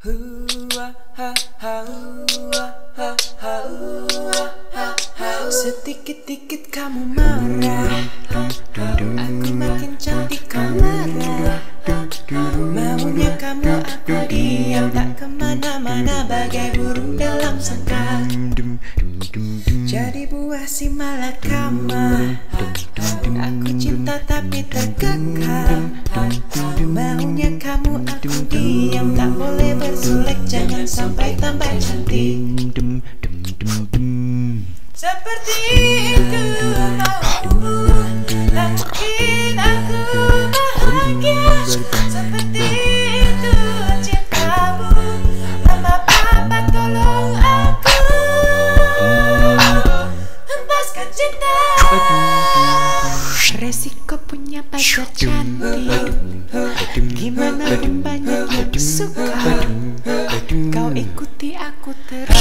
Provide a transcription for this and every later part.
Sedikit-dikit kamu marah, aku makin cantik kau marah. Maunya kamu aku diam, tak kemana-mana bagai burung dalam sangkar. Jadi buah si malakama, aku cinta tapi terkekang. Maunya kamu aku diam, tak boleh bersulek, jangan sampai tambah cantik. Seperti itu maumu, tak mungkin aku bahagia. Seperti itu cintamu, mama papa tolong aku, hempaskan cinta. Resiko punya pacar cantik, gimana pun banyak yang suka. Kau ikuti aku terus,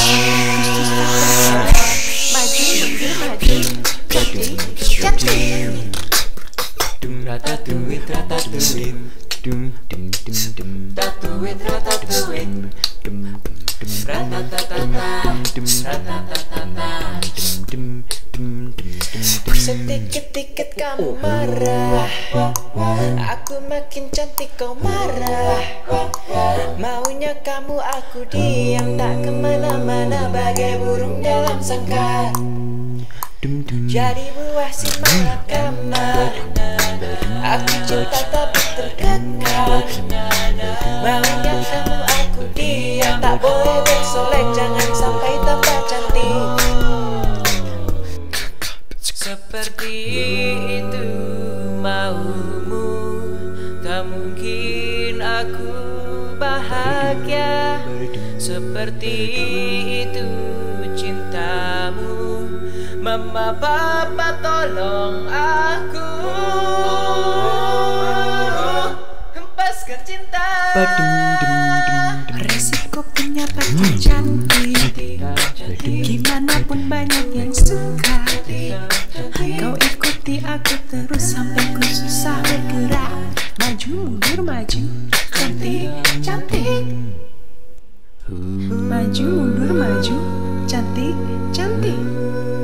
maju mundur maju, cantik cantik. Ratatouille, ratatouille, ratatouille, ratatouille, Sedikit-dikit kamu marah, aku makin cantik kau marah. Maunya kamu aku diam, tak kemana-mana bagai burung dalam sangkar. Jadi buah si malakama, aku cinta tapi terkekang. Maunya kamu aku diam, tak boleh bersolek, jangan sampai tambah cantik. seperti itu maumu, tak mungkin aku bahagia. Seperti itu cintamu, mama papa tolong aku, hempaskan cinta. Resiko punya pacar cantik, gimana pun banyak yang suka. Kau ikuti aku terus sampai ku susah bergerak. Maju mundur maju, cantik cantik. Maju mundur maju, cantik cantik.